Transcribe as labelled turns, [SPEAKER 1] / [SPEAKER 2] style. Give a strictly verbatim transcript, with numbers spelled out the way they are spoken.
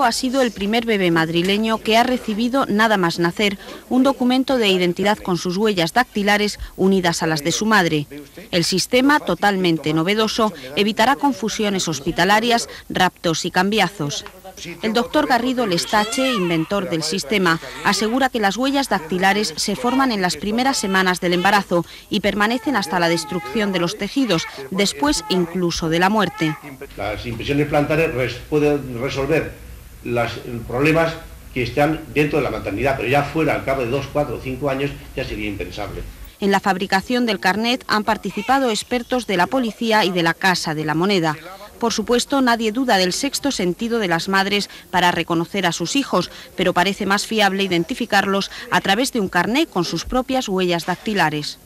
[SPEAKER 1] Garrido ha sido el primer bebé madrileño que ha recibido, nada más nacer, un documento de identidad con sus huellas dactilares unidas a las de su madre. El sistema, totalmente novedoso, evitará confusiones hospitalarias, raptos y cambiazos. El doctor Garrido Lestache, inventor del sistema, asegura que las huellas dactilares se forman en las primeras semanas del embarazo y permanecen hasta la destrucción de los tejidos, después incluso de la muerte.
[SPEAKER 2] Las impresiones plantares res, pueden resolver los problemas que están dentro de la maternidad, pero ya fuera, al cabo de dos, cuatro o cinco años, ya sería impensable.
[SPEAKER 1] En la fabricación del carnet han participado expertos de la policía y de la Casa de la Moneda. Por supuesto, nadie duda del sexto sentido de las madres para reconocer a sus hijos, pero parece más fiable identificarlos a través de un carnet con sus propias huellas dactilares.